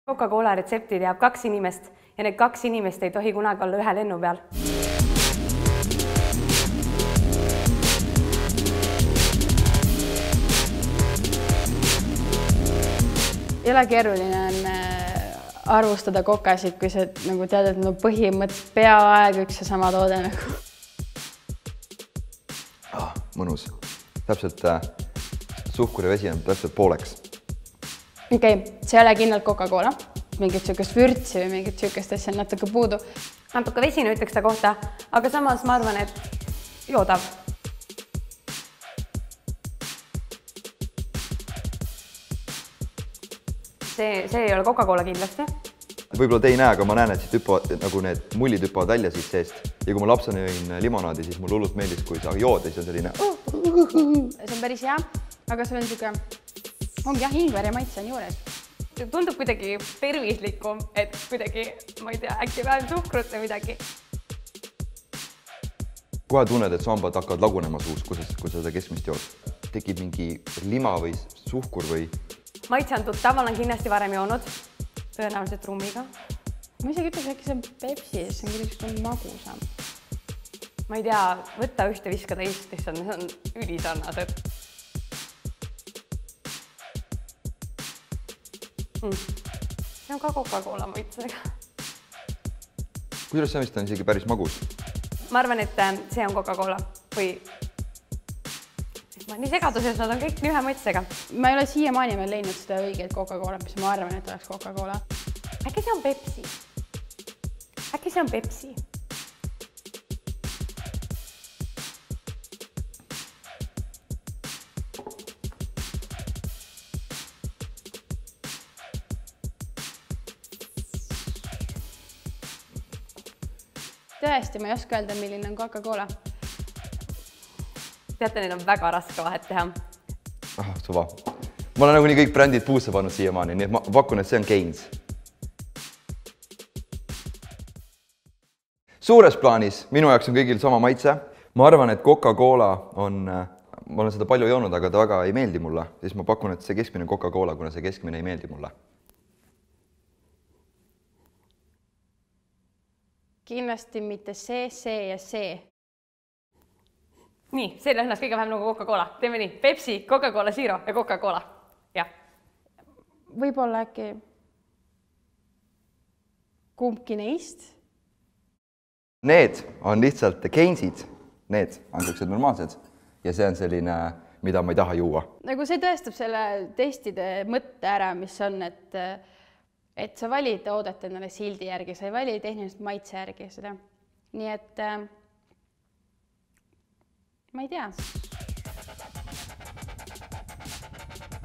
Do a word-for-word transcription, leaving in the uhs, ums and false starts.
Coca-Cola retsepti teab kaks inimest ja need kaks inimest ei tohi kunagi olla ühe lennu peal. Ei ole keeruline on arvustada kokasid, kui sa nagu tead, et no põhimõtteliselt peaaegu üks ja sama toode nagu. Ah, mõnus. Täpselt äh, suhkur ja vesi on täpselt pooleks. Okei, okay, see ei ole kindlalt Coca-Cola. Mingit sükest vürtsi või mingit sükest asja on natuke puudu. Natuke vesinu ütleks ta kohta, aga samas ma arvan, et joodav. See, see ei ole Coca-Cola kindlasti. Võib-olla te ei näe, aga ma näen, et siit hüppavad, nagu need mullid hüppavad välja siit seest. Ja kui ma lapsena jõin limonaadi, siis mul hullult meeldis, kui sa jood ja siis on selline... See on päris hea, aga see on siuke... Ongi jah, ingver ja maitse on juures. Tundub kuidagi tervislikum, et kuidagi, ma ei tea, äkki vähem suhkrut või midagi. Kohe tunned, et sambad hakkavad lagunema suus, kui sa seda keskmist jood. Tekib mingi lima või suhkur või... Maitse on tuttav, olen kindlasti varem joonud, tõenäoliselt rummiga. Ma isegi ütleks, äkki see on Pepsi, see on kuidagi magusam. Ma ei tea, võtta ühte viska teist, see on ülisarnased. Mm. See on ka Coca-Cola maitsega. Kuidas see vist on isegi päris magus? Ma arvan, et see on Coca-Cola või... Ma nii segaduses, nad on kõik nii ühe maitsega. Ma ei ole siiamaani veel leidnud seda õiget Coca-Cola, mis ma arvan, et oleks Coca-Cola. Äkki see on Pepsi? Äkki see on Pepsi? Tõesti, ma ei oska öelda, milline on Coca-Cola. Teate, neid on väga raske vahet teha. Ah, suva. Ma olen nagu nii kõik brändid puusse pannud siiamaani, nii et ma pakun, et see on Gaines. Suures plaanis minu jaoks on kõigil sama maitse. Ma arvan, et Coca-Cola on, ma olen seda palju joonud, aga ta väga ei meeldi mulle. Siis ma pakun, et see keskmine Coca-Cola, kuna see keskmine ei meeldi mulle. Kindlasti mitte see, see ja see. Nii, see lõhnas kõige vähem nagu Coca-Cola. Teeme nii, Pepsi, Coca-Cola Zero ja Coca-Cola. Jah. Võib-olla äkki kumbki neist? Need on lihtsalt Gainesid. Need on sellised normaalsed. Ja see on selline, mida ma ei taha juua. Nagu see tõestab selle testide mõtte ära, mis on, et et sa valid toodet endale sildi järgi, sa ei vali tehnilist maitse järgi seda. Nii et äh, ma ei tea.